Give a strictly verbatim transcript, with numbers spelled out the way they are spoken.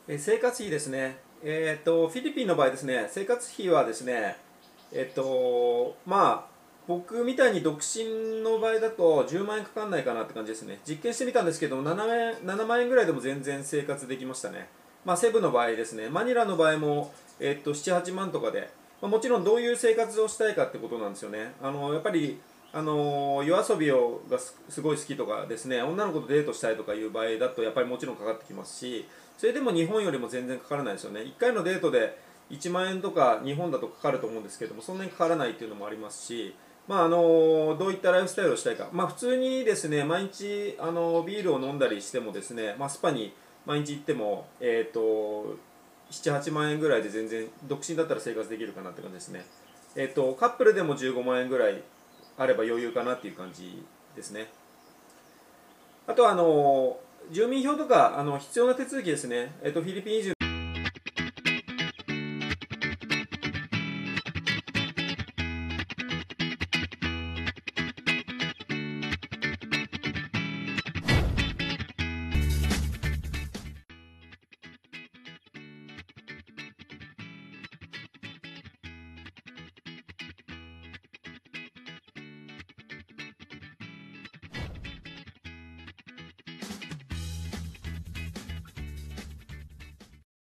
え生活費ですね、えー、とフィリピンの場合ですね、生活費はですね、えっとまあ僕みたいに独身の場合だとじゅうまん円かかんないかなって感じですね。実験してみたんですけどななまん円、ななまん円ぐらいでも全然生活できましたね。まあセブの場合ですね、マニラの場合も、えっと、なな、はちまんとかで、まあ、もちろんどういう生活をしたいかってことなんですよね。あのやっぱりあの夜遊びをがすすごい好きとかですね、女の子とデートしたいとかいう場合だとやっぱりもちろんかかってきますし、それでも日本よりも全然かからないですよね。いっかいのデートでいちまん円とか日本だとかかると思うんですけども、そんなにかからないっていうのもありますし、まああのどういったライフスタイルをしたいか、まあ、普通にですね毎日あのビールを飲んだりしてもですね、まあ、スパに毎日行っても、えー、となな、はちまん円ぐらいで全然独身だったら生活できるかなって感じですね。えー、とカップルでもじゅうごまん円ぐらいあれば余裕かなっていう感じですね。あとはあの住民票とかあの必要な手続きですね、えっと、フィリピン移住